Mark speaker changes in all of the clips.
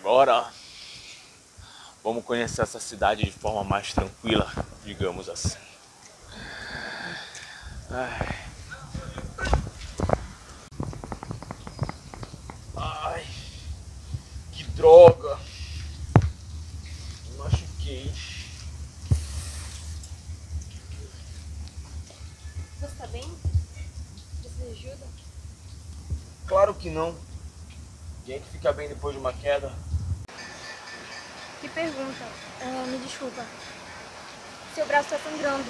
Speaker 1: Agora vamos conhecer essa cidade de forma mais tranquila, digamos assim. Ai, que droga! Me machuquei.
Speaker 2: Você tá bem? Precisa de ajuda?
Speaker 1: Claro que não. Quem é que fica bem depois de uma queda?
Speaker 2: Que pergunta. Me desculpa. Seu braço tá sangrando.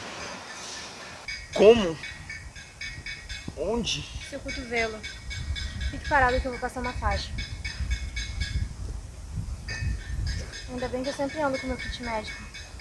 Speaker 1: Como? Onde?
Speaker 2: Seu cotovelo. Fique parado que eu vou passar uma faixa. Ainda bem que eu sempre ando com meu kit médico.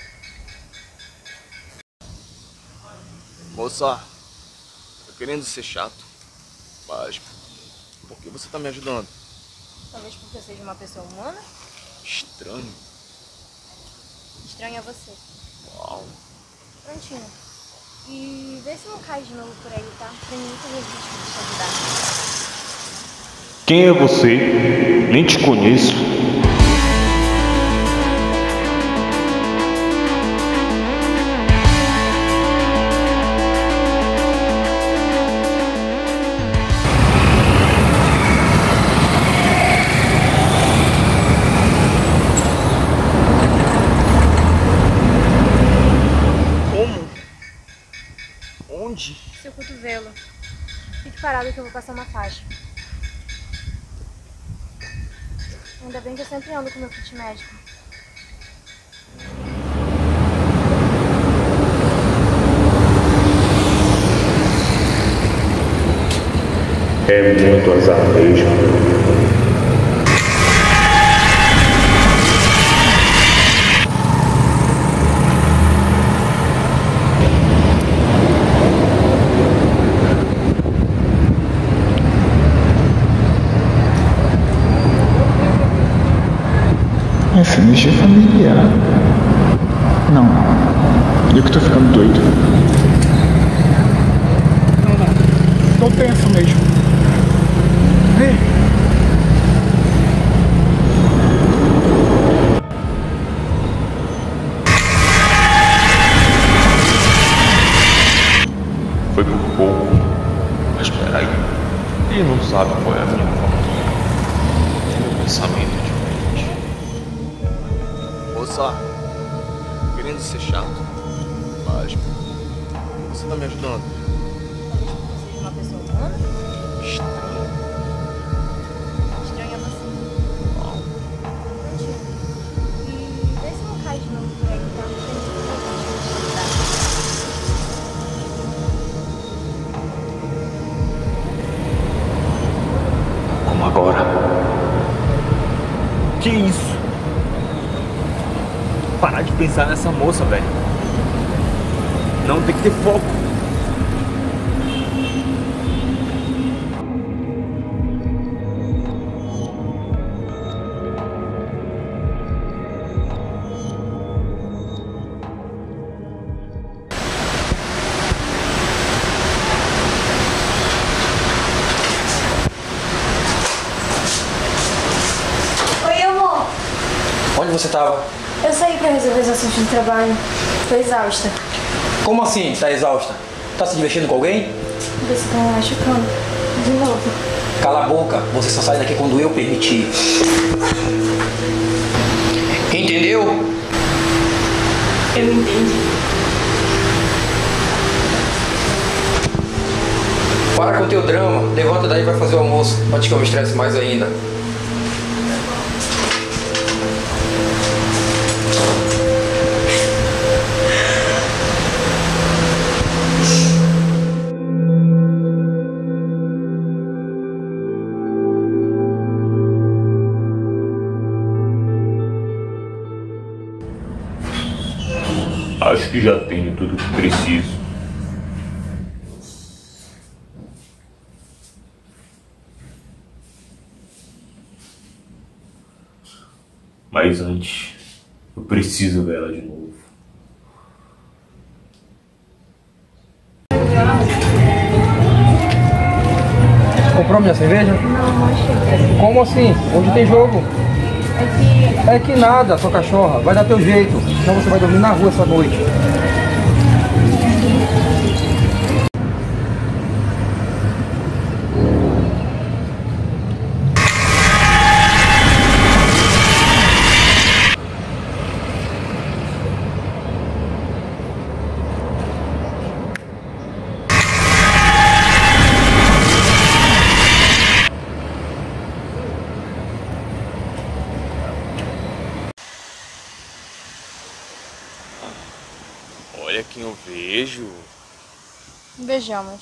Speaker 1: Moça, tô querendo ser chato, mas por que você tá me ajudando?
Speaker 2: Talvez porque eu seja uma pessoa humana?
Speaker 1: Estranho.
Speaker 2: Estranho é você.
Speaker 1: Uau.
Speaker 2: Prontinho. E vê se não cai de novo por aí, tá? Tem muito resiste de te ajudar.
Speaker 3: Quem é você? Nem te conheço.
Speaker 1: Onde?
Speaker 2: Seu cotovelo. Fique parado que eu vou passar uma faixa. Ainda bem que eu sempre ando com meu kit médico.
Speaker 3: É muito azar mesmo. Essa bicha é familiar. Não, eu que tô ficando doido. Não, tô tenso mesmo. Vem.
Speaker 1: Foi por pouco. Mas peraí, ele não sabe qual é a minha forma. Meu pensamento é diferente. Moça, querendo ser chato, mas você tá me ajudando?
Speaker 2: Talvez porque eu seja uma pessoa humana?
Speaker 1: Estranho.
Speaker 2: Estranho é você.
Speaker 1: Uau.
Speaker 2: Prontinho. E vê se não cai de novo por aí, tá? Tem muito resiste de te ajudar.
Speaker 1: Como agora? Que isso? Parar de pensar nessa moça, velho. Não, tem que ter foco.
Speaker 2: Oi, amor.
Speaker 4: Onde você tava?
Speaker 2: Eu saí pra resolver os assuntos do trabalho. Tô exausta.
Speaker 4: Como assim, tá exausta? Tá se divertindo com alguém?
Speaker 2: Você tá me machucando. De novo.
Speaker 4: Cala a boca, você só sai daqui quando eu permitir. Entendeu?
Speaker 2: Eu entendi.
Speaker 4: Para com teu drama, levanta daí e vai fazer o almoço, antes que eu me estresse mais ainda.
Speaker 3: Acho que já tenho tudo que preciso. Mas antes, eu preciso ver ela de novo.
Speaker 4: Comprou minha cerveja?
Speaker 2: Não, não achei.
Speaker 4: Como assim? Hoje tem jogo.
Speaker 2: É que...
Speaker 4: É que nada, sua cachorra. Vai dar teu jeito. Senão você vai dormir na rua essa noite.
Speaker 1: Olha quem eu vejo.
Speaker 2: Vejamos.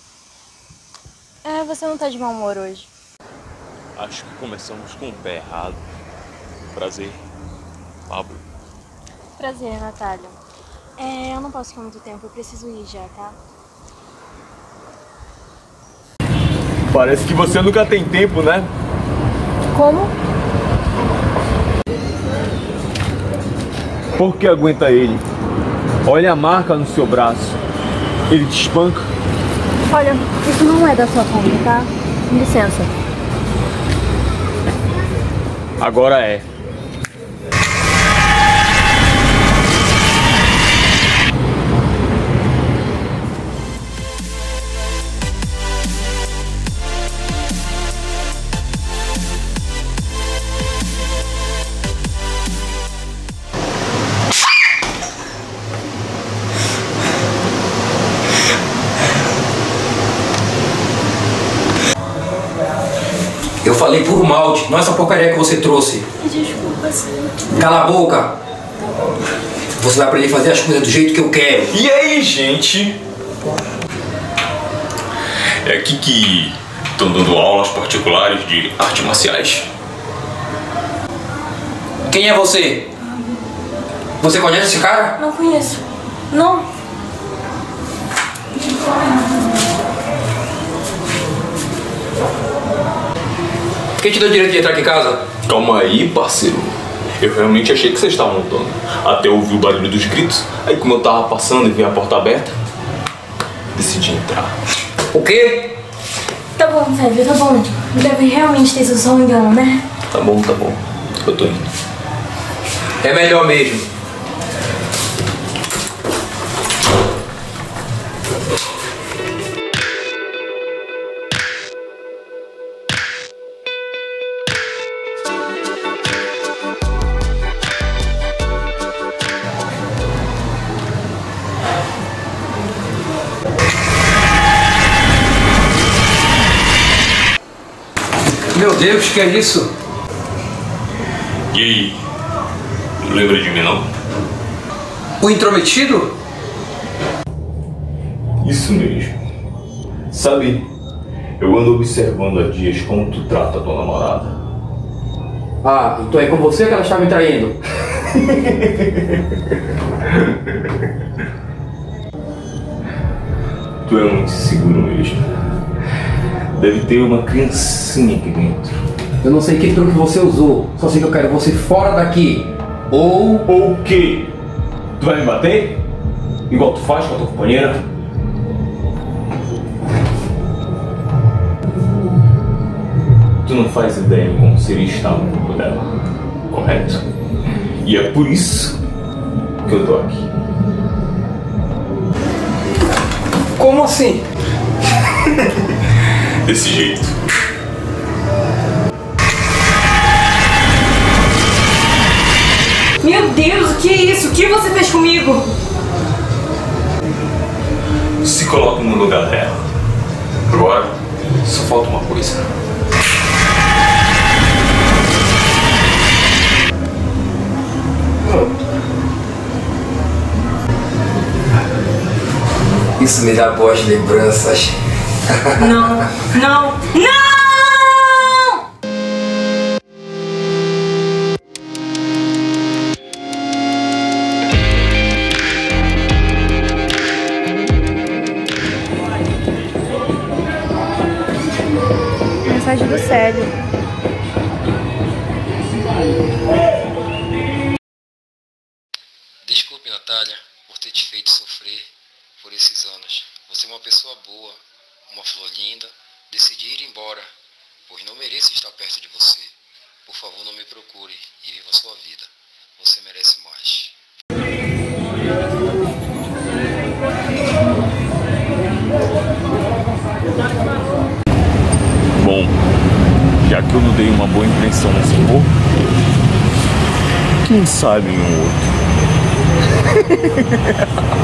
Speaker 2: Você não tá de mau humor hoje.
Speaker 1: Acho que começamos com o pé errado. Prazer, Pablo.
Speaker 2: Prazer, Natália. Eu não posso ficar muito tempo, eu preciso ir já, tá?
Speaker 1: Parece que você nunca tem tempo, né?
Speaker 2: Como?
Speaker 1: Por que aguenta ele? Olha a marca no seu braço. Ele te espanca.
Speaker 2: Olha, isso não é da sua conta, tá? Com licença.
Speaker 1: Agora é.
Speaker 4: Eu falei por malte, não essa porcaria que você trouxe.
Speaker 2: Desculpa, sim.
Speaker 4: Cala a boca! Você vai aprender a fazer as coisas do jeito que eu quero.
Speaker 1: E aí, gente? É aqui que estão dando aulas particulares de artes marciais.
Speaker 4: Quem é você? Você conhece esse cara?
Speaker 2: Não conheço. Não.
Speaker 4: Quem te deu o direito de entrar aqui em casa?
Speaker 1: Calma aí, parceiro. Eu realmente achei que vocês estavam lutando. Até ouvir o barulho dos gritos. Aí como eu tava passando e vi a porta aberta, decidi entrar.
Speaker 4: O quê?
Speaker 2: Tá bom, velho, tá bom. Deve realmente ter sido só um engano, né?
Speaker 1: Tá bom, tá bom. Eu tô indo.
Speaker 4: É melhor mesmo. Meu Deus, que é isso?
Speaker 1: E aí? Não lembra de mim, não?
Speaker 4: O intrometido?
Speaker 1: Isso mesmo. Sabe, eu ando observando há dias como tu trata a tua namorada.
Speaker 4: Ah, então é com você que ela está me traindo.
Speaker 1: Tu é muito seguro mesmo. Deve ter uma criancinha aqui dentro.
Speaker 4: Eu não sei que truque você usou, só sei que eu quero você fora daqui. Ou
Speaker 1: o quê? Tu vai me bater? Igual tu faz com a tua companheira? Tu não faz ideia de como seria estar no corpo dela, correto? E é por isso que eu tô aqui.
Speaker 4: Como assim?
Speaker 1: Desse jeito.
Speaker 2: Meu Deus, o que é isso? O que você fez comigo?
Speaker 1: Se coloca no lugar dela. Agora, só falta uma coisa.
Speaker 4: Isso me dá boas lembranças.
Speaker 2: Não, não, não! Mensagem do Célio.
Speaker 4: Desculpe, Natália, por ter te feito sofrer por esses anos. Você é uma pessoa boa, uma flor linda. Decidi ir embora, pois não mereço estar perto de você. Por favor, não me procure e viva a sua vida. Você merece mais.
Speaker 1: Bom, já que eu não dei uma boa impressão nesse povo, quem sabe em um outro.